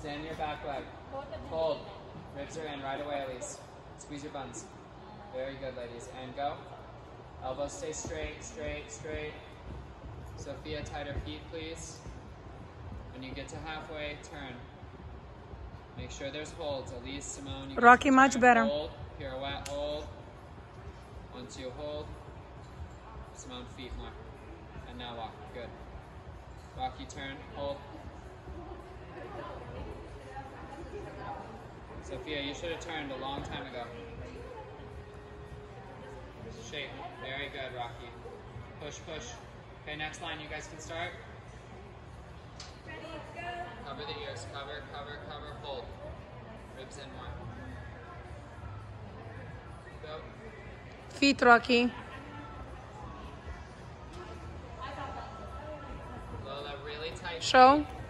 Extend your back leg. Hold. Ribs are in right away, Elise. Squeeze your buns. Very good, ladies. And go. Elbows stay straight, straight, straight. Sophia, tighter feet, please. When you get to halfway, turn. Make sure there's holds. Elise, Simone, you Rocky, much better. Hold. Pirouette, hold. 1, 2, hold. Simone, feet more. And now walk. Good. Rocky, turn. Hold. Sophia, you should have turned a long time ago. Shake. Very good, Rocky. Push, push. Okay, next line, you guys can start. Ready, go. Cover the ears. Cover, cover, cover. Hold. Ribs in more. Go. Feet, Rocky. Lola, really tight. Show.